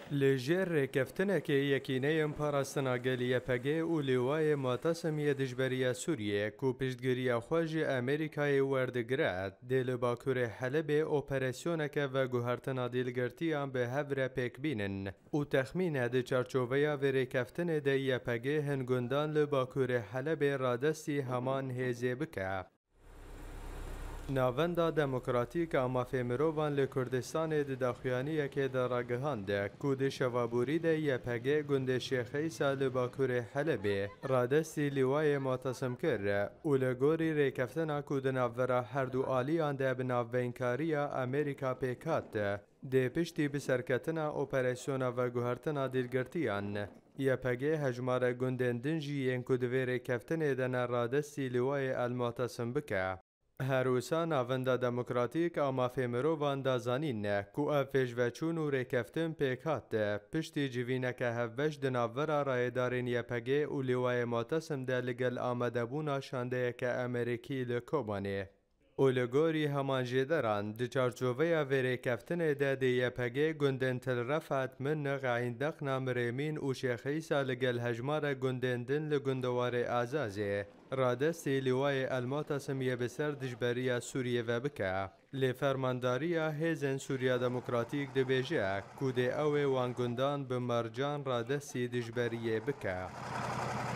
لەژێر ڕێکەفتنەکە یەکینەیەم پاراستنا گەلیە پەگێ و لێوایە ماتەسمیە دژبەریە سووریەک و پشتگیریە خۆشی ئەمریکای وەردەگرات دێ لە باکوورێ حەلەبێ ئۆپەراسیۆنەکە بە گوهارتنا دیلگرتیان بە هەورە پێکبینن و تەخمینە دە چارچۆڤەیە ڕێکەفتنێ دە یەپەگێ هەنگوندان لە باکوورێ حەلەبێ ڕادەستی هەمان هێزێ بکە. ناوەندا دموکراتیک ئامافێ مرۆڤان لە کوردستانê di daxuyaniyekê de ragihande ku di şevabûrî de YPG gundê Şêxeysa li Bakurê Helebê radestî lîwayê matesim kir û li gorî rêkeftina ku di navbera herdû aliyan de bi navbeynkariya Amerîka pêk hat dê piştî bi serketina operasyona veguhertina dîlgirtiyan. YPG hejmara gundên din jî yên ku di vê rêkeftinê de ne radestî lîwayê elmatesim bike. هەروسا ناوەندا دموکراتیک ئامافێ مرۆڤان دازانینە کو ئەv pêşveçûn û rêkeftin pêk hat piştî civîneke hevbeş di navbera rayêdarên YPG û lêwayê matesim de li gel amedebûna şandeyeke Amerîkî li Kobanê. û li gorî heman jêderan di çarçoveya vê rêkeftinê de dê YPG gundên Til-Refat min nexeyîndexna Mirêmîn û Şêxeysa li gel hejmara gundên din li gundewarê Azazê radestê lîwayê elmatesimiyê bi ser dijberiya Sûriyê ve bike. Lê fermandariya hêzên Sûriya Demokratîk dibêje ku dê ew ê wan gundan bi mercan radestî dijberiyê bike.